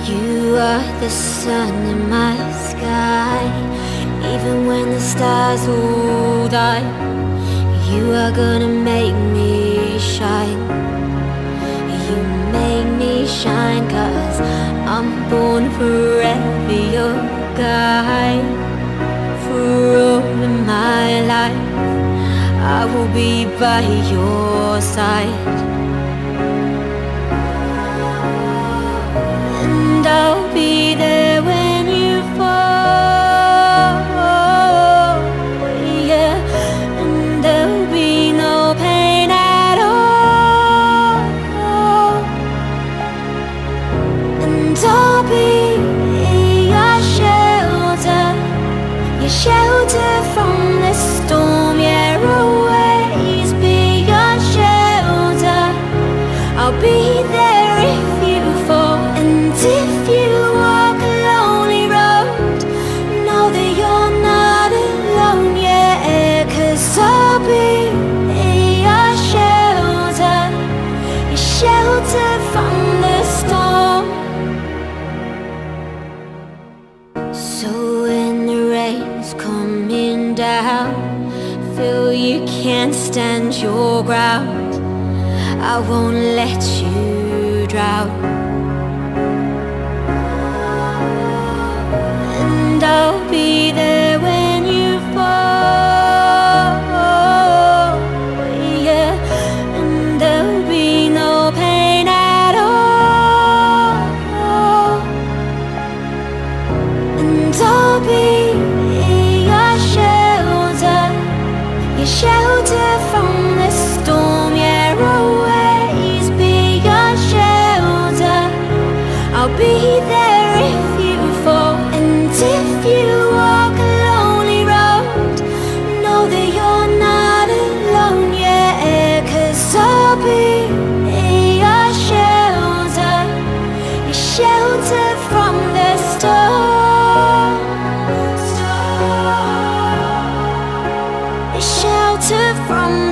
You are the sun in my sky. Even when the stars all die, you are gonna make me shine. You make me shine, 'cause I'm born forever your guide. For all of my life I will be by your side. And I'll be there when you fall, yeah. And there'll be no pain at all. And I'll be your shelter, your shelter from the storm, yeah. Always be your shelter. I'll be there if you fall. And if you walk a lonely road, know that you're not alone, yeah. 'Cause I'll be your shelter, your shelter from the storm. So when the rain's coming down, feel you can't stand your ground, I won't let you drown. And I'll be there when you fall, yeah. And there'll be no pain at all. And I'll be your shelter, your shelter from the storm, yeah. Always be your shelter. I'll be there if you fall. And if you walk a lonely road, know that you're not alone, yeah. 'Cause I'll be your shelter, your shelter from the storm. Your shelter from